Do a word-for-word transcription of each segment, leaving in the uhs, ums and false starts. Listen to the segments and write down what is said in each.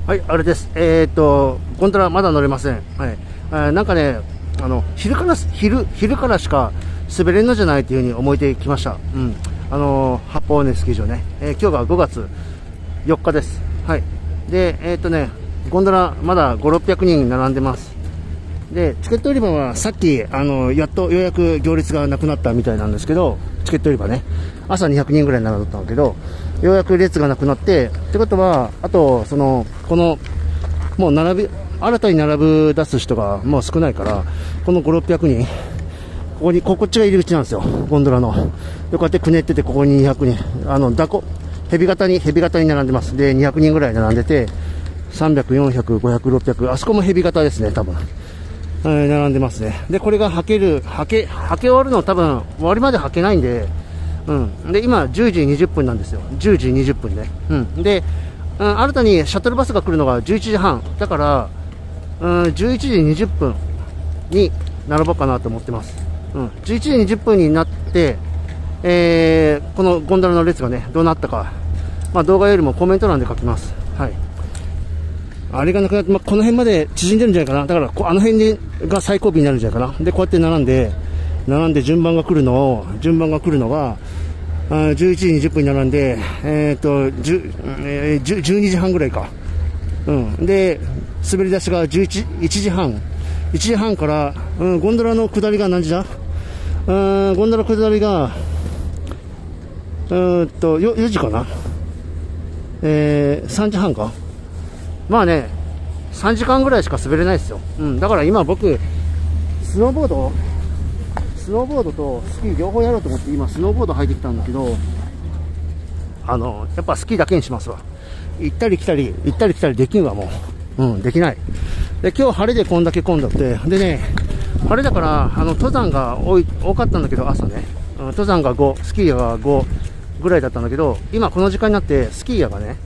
はい、あれです。えー、っと、ゴンドラまだ乗れません。はい。えー、なんかね、あの、昼から、昼、昼からしか滑れるのじゃないというふうに思えてきました。うん。あのー、八方根スキー場ね。えー、今日がごがつよっかです。はい。で、えー、っとね、ゴンドラまだご、ろっぴゃくにん並んでます。で、チケット売り場はさっき、あの、やっとようやく行列がなくなったみたいなんですけど、チケット売り場ね。朝にひゃくにんぐらい並んだったんだけど、ようやく列がなくなって、ってことは、あと、その、この、もう並び、新たに並ぶ出す人がもう少ないから、このご、ろっぴゃくにん、ここに、ここっちが入り口なんですよ、ゴンドラの。で、こうやってくねってて、ここににひゃくにん、あの、だこ、ヘビ型に、ヘビ型に並んでます。で、にひゃくにんぐらい並んでて、さんびゃく、よんひゃく、ごひゃく、ろっぴゃく、あそこもヘビ型ですね、多分。えー、並んでますね。で、これが履ける、履け、履け終わるの多分、終わりまで履けないんで、うん。で、今、じゅうじにじゅっぷんなんですよ。じゅうじにじゅっぷんね。うん。で、うん、新たにシャトルバスが来るのがじゅういちじはん。だから、うん、じゅういちじにじゅっぷんに並ぼうかなと思ってます。うん。じゅういちじにじゅっぷんになって、えー、このゴンドラの列がね、どうなったか、まあ動画よりもコメント欄で書きます。はい。あれがなくなって、まあ、この辺まで縮んでるんじゃないかな。だから、こあの辺でが最後尾になるんじゃないかな。で、こうやって並んで、並んで順番が来るのを、順番が来るのが、あじゅういちじにじゅっぷんに並んで、えっと、えー、じゅうにじはんぐらいか。うん。で、滑り出しがじゅういち、いちじはん。いちじはんから、うん、ゴンドラの下りが何時だうん、ゴンドラ下りが、うーんと、よ、よじかな。えー、さんじはんか。まあね、さんじかんぐらいしか滑れないですよ。うん、だから今僕、スノーボード、スノーボードとスキー両方やろうと思って今スノーボード履いてきたんだけど、あの、やっぱスキーだけにしますわ。行ったり来たり、行ったり来たりできんわ、もう。うん、できない。で、今日晴れでこんだけ混んだって、でね、晴れだから、あの、登山が多い、多かったんだけど、朝ね、うん、登山がご、スキーヤがごぐらいだったんだけど、今この時間になってスキーヤがね、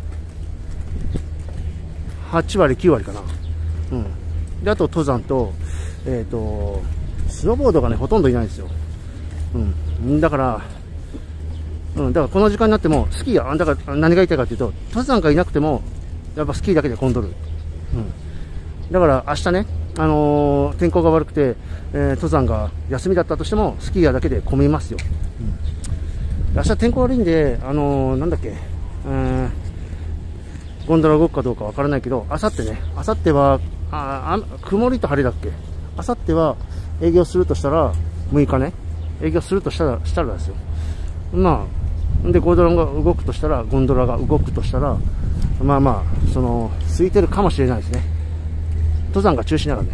はちわり、きゅうわりかな。うん。で、あと登山と、えっと、スノーボードがね、ほとんどいないんですよ。うん。だから、うん、だからこの時間になっても、スキーや、だから何が言いたいかというと、登山がいなくても、やっぱスキーだけで混んどる。うん。だから明日ね、あのー、天候が悪くて、えー、登山が休みだったとしても、スキーヤーだけで混みますよ。うん。明日天候悪いんで、あのー、なんだっけ、うん、ゴンドラ動くかどうかわからないけど、あさってね、あさっては、ああ、曇りと晴れだっけ。あさっては営業するとしたら、むいかね、営業するとしたら、したらですよ。まあ、で、ゴンドラが動くとしたら、ゴンドラが動くとしたら、まあまあ、その、空いてるかもしれないですね。登山が中止ならね。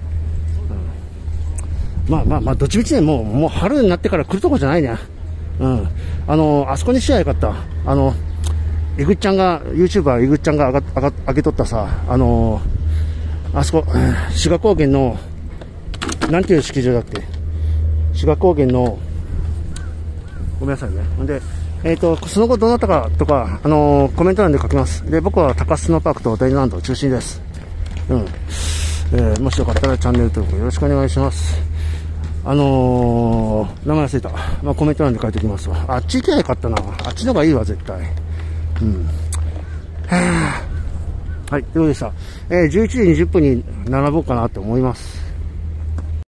うん、まあまあまあ、どっちみちね、もう、もう春になってから来るとこじゃないね。うん。あの、あそこにしちゃよかった。あの、えぐっちゃんが、YouTuber えぐっちゃんが上が、上が、上げとったさ、あのー、あそこ、志賀高原の、なんていう式場だっけ、志賀高原の、ごめんなさいね。で、えっと、その後どうなったかとか、あのー、コメント欄で書きます。で、僕は高須スノーパークとダイナランド中心です。うん。えー、もしよかったらチャンネル登録よろしくお願いします。あのー、名前忘れた。まあ、コメント欄で書いておきますわ。あっち行けばよかったな。あっちの方がいいわ、絶対。うん。はぁ。はい、ということでした。えー、じゅういちじにじゅっぷんに並ぼうかなと思います。